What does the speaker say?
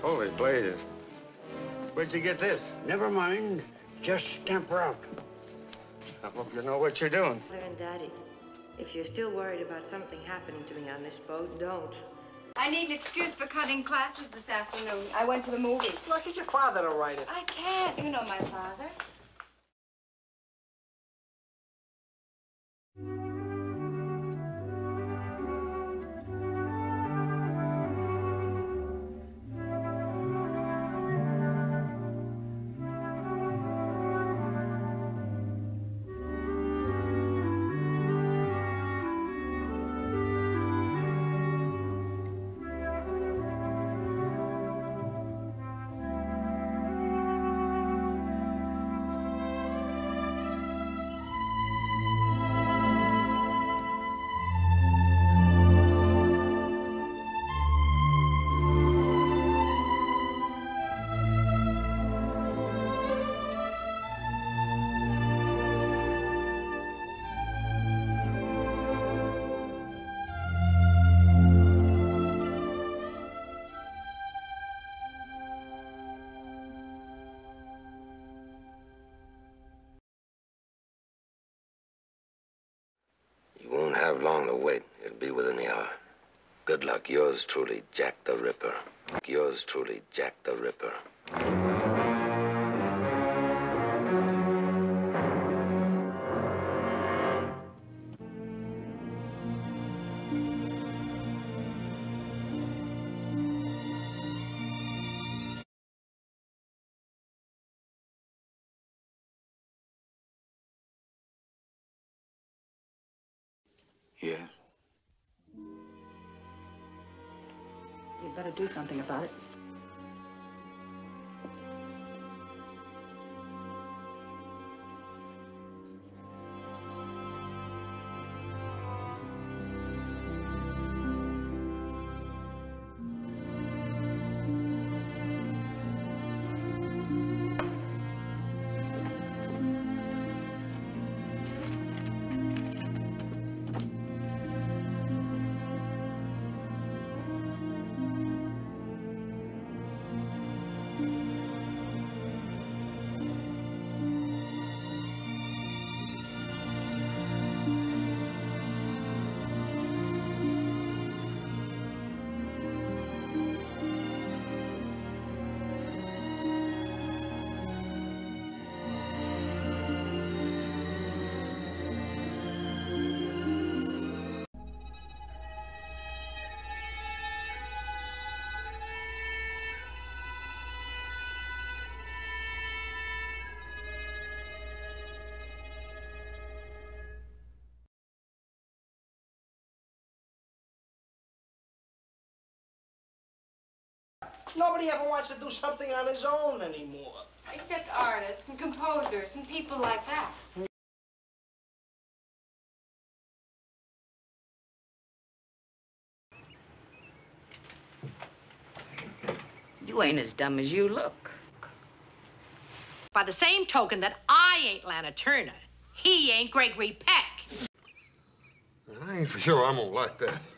Holy blazes. Where'd you get this? Never mind. Just stamp her out. I hope you know what you're doing. Mother and Daddy, if you're still worried about something happening to me on this boat, don't. I need an excuse for cutting classes this afternoon. I went to the movies. Well, get your father to write it. I can't. You know my father. You won't have long to wait. It'll be within the hour. Good luck. Yours truly, Jack the Ripper. Yours truly, Jack the Ripper. Yes. You'd better do something about it. Nobody ever wants to do something on his own anymore. Except artists and composers and people like that. You ain't as dumb as you look. By the same token that I ain't Lana Turner, he ain't Gregory Peck. I ain't for sure I'm gonna like that.